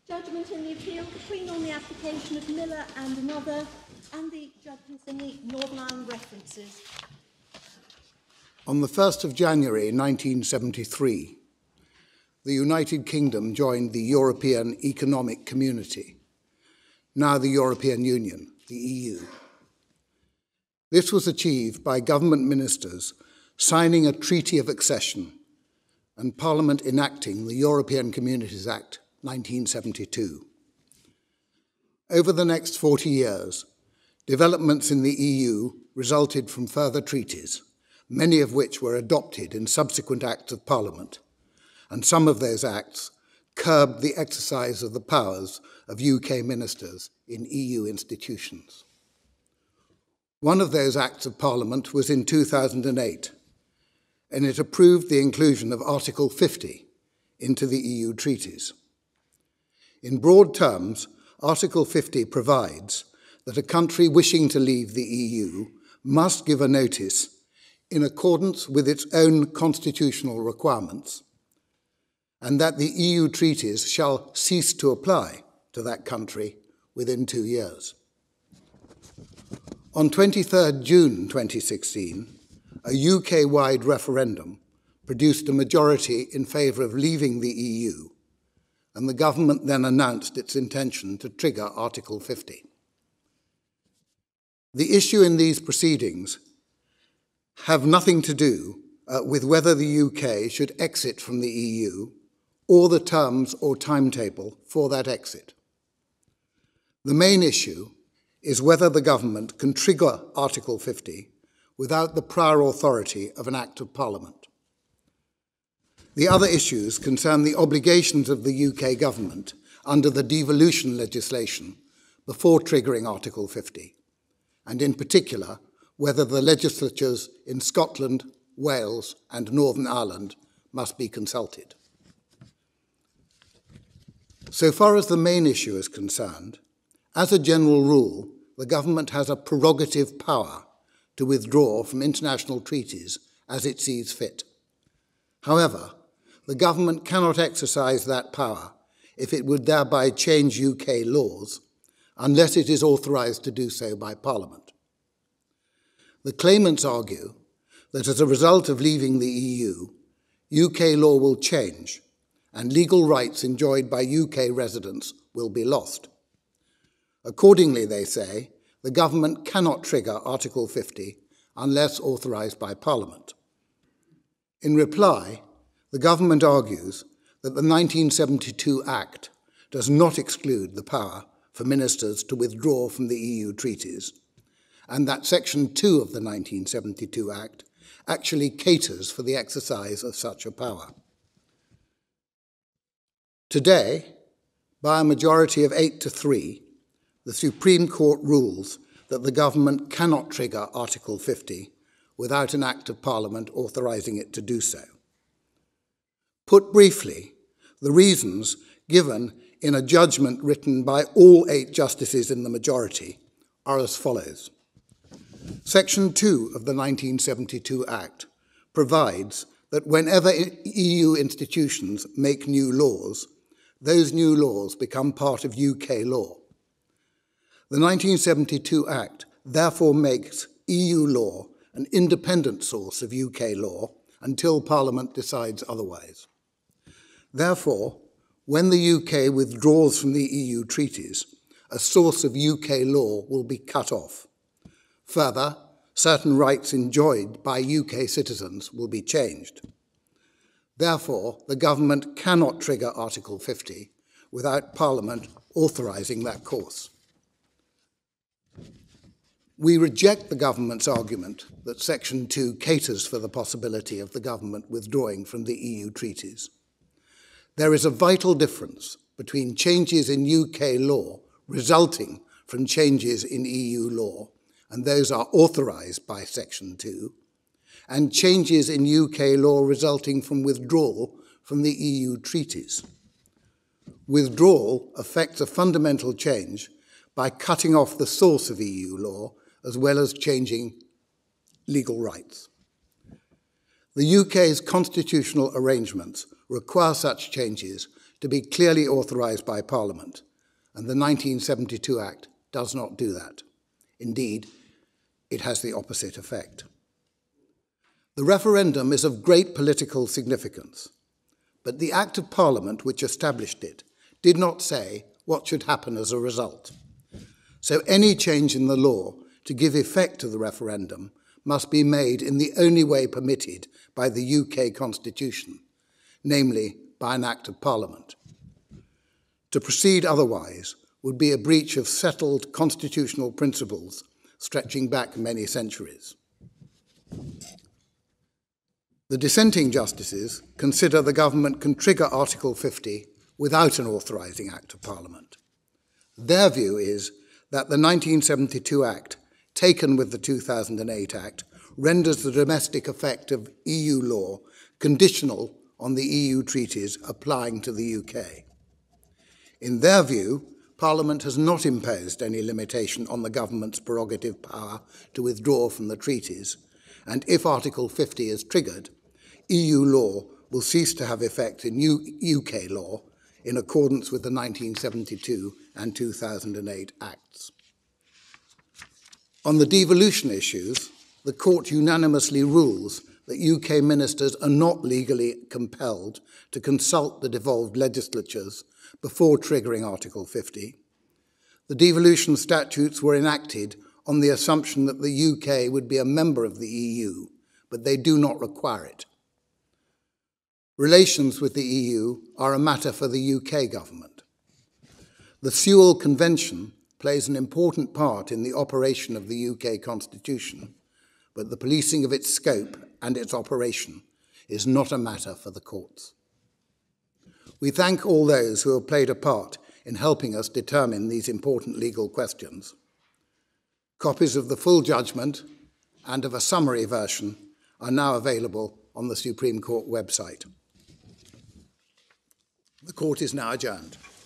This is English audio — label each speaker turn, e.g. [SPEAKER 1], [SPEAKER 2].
[SPEAKER 1] Judgment in the appeal, the Queen on the application of Miller and another, and the judgments in the Northern Ireland references.
[SPEAKER 2] On the 1st of January 1973, the United Kingdom joined the European Economic Community, now the European Union, the EU. This was achieved by government ministers signing a treaty of accession and Parliament enacting the European Communities Act 1972. Over the next 40 years, developments in the EU resulted from further treaties, many of which were adopted in subsequent acts of Parliament, and some of those acts curbed the exercise of the powers of UK ministers in EU institutions. One of those acts of Parliament was in 2008, and it approved the inclusion of Article 50 into the EU treaties. In broad terms, Article 50 provides that a country wishing to leave the EU must give a notice in accordance with its own constitutional requirements, and that the EU treaties shall cease to apply to that country within 2 years. On 23rd June 2016, a UK-wide referendum produced a majority in favour of leaving the EU, and the government then announced its intention to trigger Article 50. The issue in these proceedings have nothing to do with whether the UK should exit from the EU or the terms or timetable for that exit. The main issue is whether the government can trigger Article 50 without the prior authority of an Act of Parliament. The other issues concern the obligations of the UK government under the devolution legislation before triggering Article 50, and in particular, whether the legislatures in Scotland, Wales, and Northern Ireland must be consulted. So far as the main issue is concerned, as a general rule, the government has a prerogative power to withdraw from international treaties as it sees fit. However, the government cannot exercise that power if it would thereby change UK laws, unless it is authorised to do so by Parliament. The claimants argue that as a result of leaving the EU, UK law will change and legal rights enjoyed by UK residents will be lost. Accordingly, they say, the government cannot trigger Article 50 unless authorised by Parliament. In reply, the government argues that the 1972 Act does not exclude the power for ministers to withdraw from the EU treaties, and that Section 2 of the 1972 Act actually caters for the exercise of such a power. Today, by a majority of 8-3, the Supreme Court rules that the government cannot trigger Article 50 without an Act of Parliament authorising it to do so. Put briefly, the reasons given in a judgment written by all 8 justices in the majority are as follows. Section 2 of the 1972 Act provides that whenever EU institutions make new laws, those new laws become part of UK law. The 1972 Act therefore makes EU law an independent source of UK law until Parliament decides otherwise. Therefore, when the UK withdraws from the EU treaties, a source of UK law will be cut off. Further, certain rights enjoyed by UK citizens will be changed. Therefore, the government cannot trigger Article 50 without Parliament authorising that course. We reject the government's argument that Section 2 caters for the possibility of the government withdrawing from the EU treaties. There is a vital difference between changes in UK law resulting from changes in EU law, and those are authorised by Section 2, and changes in UK law resulting from withdrawal from the EU treaties. Withdrawal affects a fundamental change by cutting off the source of EU law as well as changing legal rights. The UK's constitutional arrangements require such changes to be clearly authorised by Parliament, and the 1972 Act does not do that. Indeed, it has the opposite effect. The referendum is of great political significance, but the Act of Parliament which established it did not say what should happen as a result. So any change in the law to give effect to the referendum must be made in the only way permitted by the UK Constitution, namely by an Act of Parliament. To proceed otherwise would be a breach of settled constitutional principles stretching back many centuries. The dissenting justices consider the government can trigger Article 50 without an authorising Act of Parliament. Their view is that the 1972 Act, taken with the 2008 Act, renders the domestic effect of EU law conditional on the EU treaties applying to the UK. In their view, Parliament has not imposed any limitation on the government's prerogative power to withdraw from the treaties, and if Article 50 is triggered, EU law will cease to have effect in UK law in accordance with the 1972 and 2008 Acts. On the devolution issues, the Court unanimously rules that UK ministers are not legally compelled to consult the devolved legislatures before triggering Article 50. The devolution statutes were enacted on the assumption that the UK would be a member of the EU, but they do not require it. Relations with the EU are a matter for the UK government. The Sewell Convention plays an important part in the operation of the UK Constitution, but the policing of its scope and its operation is not a matter for the courts. We thank all those who have played a part in helping us determine these important legal questions. Copies of the full judgment and of a summary version are now available on the Supreme Court website. The court is now adjourned.